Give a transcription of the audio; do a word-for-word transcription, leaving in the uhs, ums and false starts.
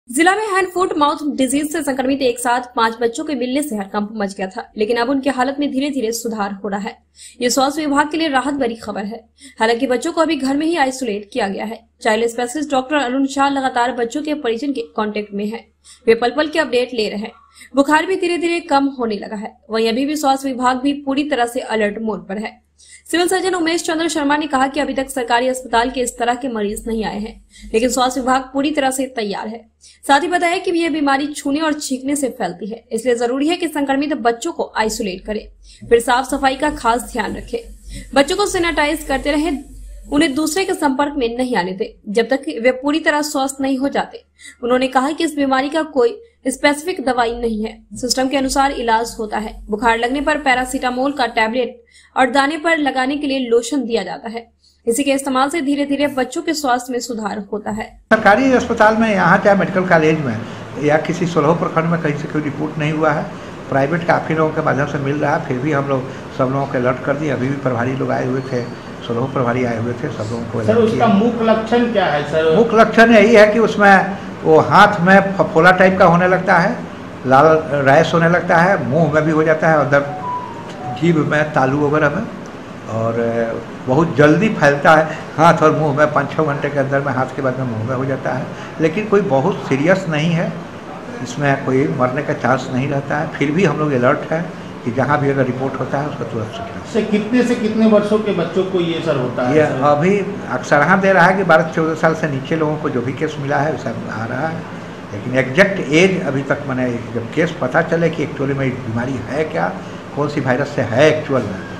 जिला में hand foot mouth disease से संक्रमित एक साथ पांच बच्चों के मिलने से हड़कंप मच गया था, लेकिन अब उनकी हालत में धीरे धीरे सुधार हो रहा है। ये स्वास्थ्य विभाग के लिए राहत भरी खबर है। हालांकि बच्चों को अभी घर में ही आइसोलेट किया गया है। Child specialist doctor Arun Shah लगातार बच्चों के परिजन के कांटेक्ट में हैं। वे पल पल के अपडेट ले रहे हैं। बुखार भी धीरे धीरे कम होने लगा है। वहीं अभी भी स्वास्थ्य विभाग भी पूरी तरह से अलर्ट मोड पर है। सिविल सर्जन उमेश चंद्र शर्मा ने कहा कि अभी तक सरकारी अस्पताल के इस तरह के मरीज नहीं आए हैं, लेकिन स्वास्थ्य विभाग पूरी तरह से तैयार है। साथ ही बताया कि यह बीमारी छूने और छींकने से फैलती है, इसलिए जरूरी है कि संक्रमित बच्चों को आइसोलेट करें, फिर साफ सफाई का खास ध्यान रखें, बच्चों को सैनिटाइज करते रहें, उन्हें दूसरे के संपर्क में नहीं आने दें जब तक वे पूरी तरह स्वस्थ नहीं हो जाते। उन्होंने कहा कि इस बीमारी का कोई स्पेसिफिक दवाई नहीं है, सिस्टम के अनुसार इलाज होता है। बुखार लगने पर पैरासीटामोल का टैबलेट और दाने पर लगाने के लिए लोशन दिया जाता है। इसी के इस्तेमाल से धीरे धीरे बच्चों के स्वास्थ्य में सुधार होता है। सरकारी अस्पताल में यहाँ चाहे मेडिकल कॉलेज में या किसी सोलह प्रखंड में कहीं से कोई रिपोर्ट नहीं हुआ है। प्राइवेट काफ़ी लोगों के माध्यम से मिल रहा है, फिर भी हम लोग सब लोगों को अलर्ट कर दिए। अभी भी प्रभारी लोग आए हुए थे, सोलह प्रभारी आए हुए थे, सब लोगों को सर उसका मुख्य लक्षण क्या है सर? मुख्य लक्षण यही है कि उसमें वो हाथ में फफोला टाइप का होने लगता है, लाल रैश होने लगता है, मुंह में भी हो जाता है, अंदर जीभ में, तालू वगैरह में, और बहुत जल्दी फैलता है हाथ और मुंह में। पाँच छः घंटे के अंदर में हाथ के बाद में मुंह में हो जाता है, लेकिन कोई बहुत सीरियस नहीं है, इसमें कोई मरने का चांस नहीं रहता है। फिर भी हम लोग अलर्ट है कि जहाँ भी अगर रिपोर्ट होता है उसका तुरंत सूचना। से कितने से कितने वर्षों के बच्चों को ये सर होता है? ये अभी अक्सर दे रहा है कि बारह चौदह साल से नीचे लोगों को जो भी केस मिला है वैसा आ रहा है, लेकिन एग्जैक्ट एज अभी तक मैंने जब केस पता चले कि एक्चुअली में बीमारी है क्या, कौन सी वायरस से है एक्चुअल में,